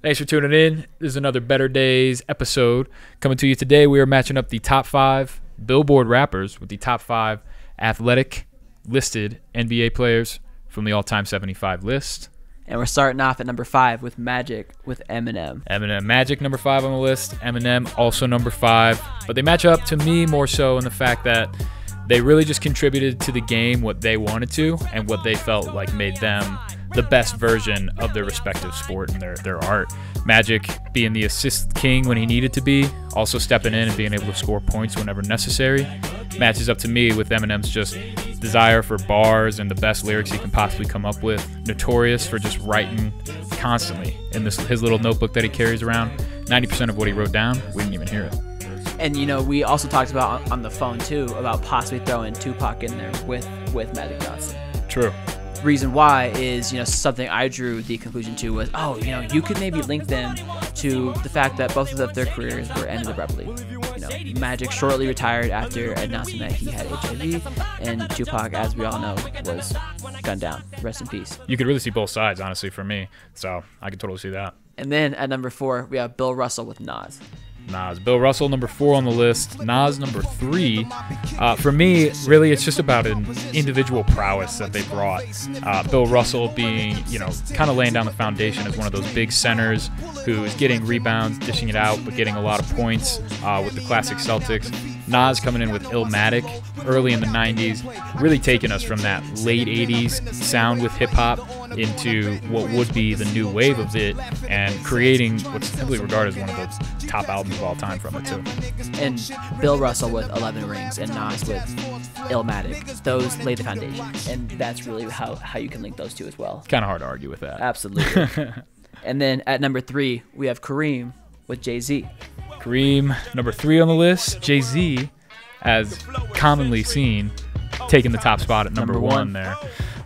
Thanks for tuning in. This is another Better Days episode coming to you today. We are matching up the top 5 Billboard rappers with the top 5 athletic listed NBA players from the all-time 75 list. And we're starting off at number 5 with Magic with Eminem. Magic number 5 on the list. Eminem also number 5. But they match up to me more so in the fact that they really just contributed to the game what they wanted to and what they felt like made them the best version of their respective sport and their art. Magic being the assist king when he needed to be, also stepping in and being able to score points whenever necessary. Matches up to me with Eminem's just desire for bars and the best lyrics he can possibly come up with. Notorious for just writing constantly in his little notebook that he carries around. 90% of what he wrote down, we didn't even hear it. And, you know, we also talked about on the phone, too, about possibly throwing Tupac in there with Magic Johnson. True. Reason why is, you know, something I drew the conclusion to was, you could maybe link them to the fact that both of their careers were ended abruptly. You know, Magic shortly retired after announcing that he had HIV, and Tupac, as we all know, was gunned down. Rest in peace. You could really see both sides, honestly, for me. So I could totally see that. And then at number 4, we have Bill Russell with Nas. Bill Russell, number 4 on the list. Nas, number 3. For me, really, it's just about an individual prowess that they brought. Bill Russell being, kind of laying down the foundation as one of those big centers who is getting rebounds, dishing it out, but getting a lot of points with the classic Celtics. Nas coming in with Illmatic early in the 90s, really taking us from that late 80s sound with hip-hop into what would be the new wave of it and creating what's simply regarded as one of the top albums of all time from it, too. And Bill Russell with 11 Rings and Nas with Illmatic. Those laid the foundation. And that's really how you can link those two as well. Kind of hard to argue with that. Absolutely. And then at number 3, we have Kareem with Jay-Z. Kareem, number 3 on the list. Jay-Z, as commonly seen, taking the top spot at number 1 there.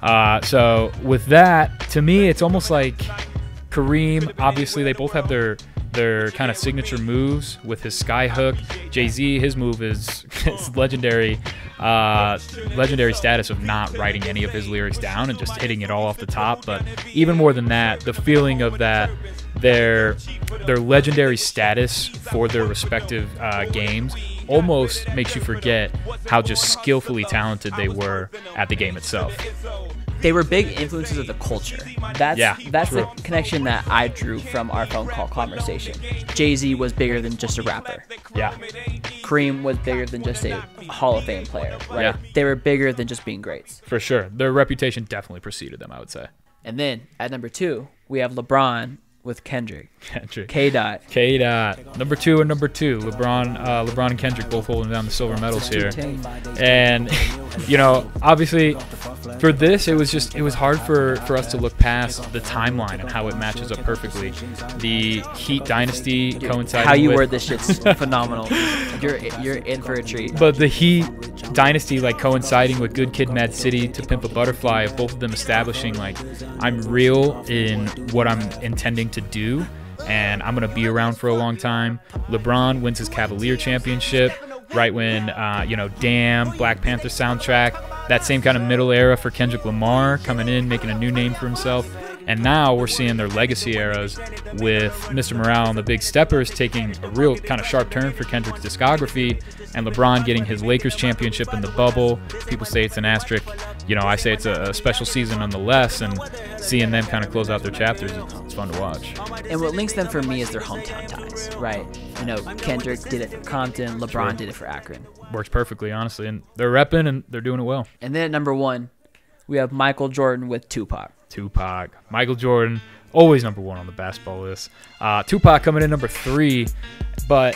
So with that, to me, it's almost like Kareem, obviously, they both have their kind of signature moves with his sky hook. Jay-Z, his move is legendary status of not writing any of his lyrics down and just hitting it all off the top. But even more than that, the feeling of that their legendary status for their respective games almost makes you forget how just skillfully talented they were at the game itself. They were big influences of the culture. That's true. the connection that I drew from our phone call conversation. Jay-Z was bigger than just a rapper. Yeah. Kareem was bigger than just a Hall of Fame player, right? Yeah. They were bigger than just being greats. For sure. Their reputation definitely preceded them, I would say. And then at number 2, we have LeBron with Kendrick. K-Dot. Number 2 and number 2. LeBron and Kendrick both holding down the silver medals here. And, obviously for this, it was hard for us to look past the timeline and how it matches up perfectly. The Heat dynasty coinciding how you with... word this shit's phenomenal. You're in for a treat. But the Heat dynasty, coinciding with Good Kid, Mad City to Pimp a Butterfly, of both of them establishing, I'm real in what I'm intending to do, and I'm going to be around for a long time. LeBron wins his Cavalier championship right when, Damn, Black Panther soundtrack, that same kind of middle era for Kendrick Lamar coming in, making a new name for himself. And now we're seeing their legacy eras with Mr. Morale and the Big Steppers taking a real kind of sharp turn for Kendrick's discography, and LeBron getting his Lakers championship in the bubble. People say it's an asterisk. I say it's a special season nonetheless, and seeing them kind of close out their chapters, it's fun to watch. And what links them for me is their hometown ties, right? Kendrick did it for Compton, LeBron did it for Akron. Works perfectly, honestly, and they're repping and they're doing it well. And then at number 1, we have Michael Jordan with Tupac. Michael Jordan, always number 1 on the basketball list. Tupac coming in number 3, but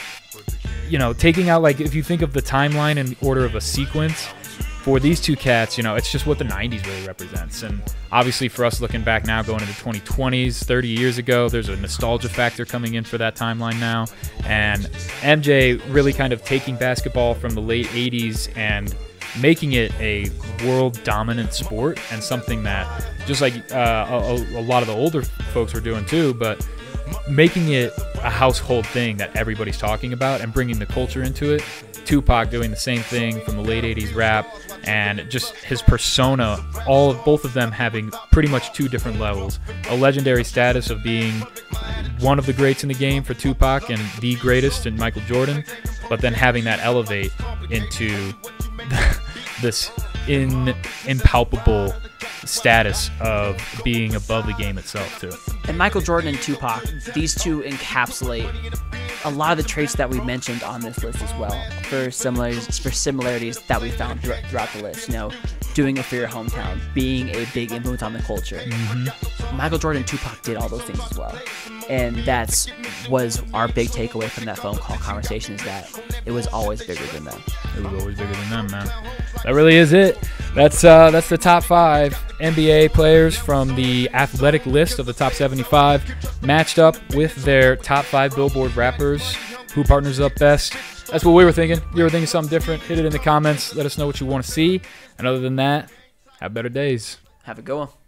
taking out, if you think of the timeline in the order of a sequence for these two cats, it's just what the 90s really represents. And obviously for us looking back now, going into 2020s, 30 years ago, there's a nostalgia factor coming in for that timeline now. And MJ really kind of taking basketball from the late 80s and making it a world dominant sport, and something that just a lot of the older folks were doing too, but making it a household thing that everybody's talking about and bringing the culture into it. Tupac doing the same thing from the late 80s rap, and just his persona, both of them having pretty much two different levels. A legendary status of being one of the greats in the game for Tupac and the greatest in Michael Jordan, but then having that elevate into this impalpable status of being above the game itself too. And Michael Jordan and Tupac, these two encapsulate a lot of the traits that we mentioned on this list as well, for similarities that we found throughout the list. You know, doing it for your hometown, being a big influence on the culture. Mm-hmm. Michael Jordan and Tupac did all those things as well. And was our big takeaway from that phone call conversation, is that it was always bigger than them. It was always bigger than them, man. That really is it. That's the top 5 NBA players from the athletic list of the top 75, matched up with their top 5 Billboard rappers. Who partners up best? That's what we were thinking. If you were thinking something different, hit it in the comments. Let us know what you want to see. And other than that, have better days. Have a good one.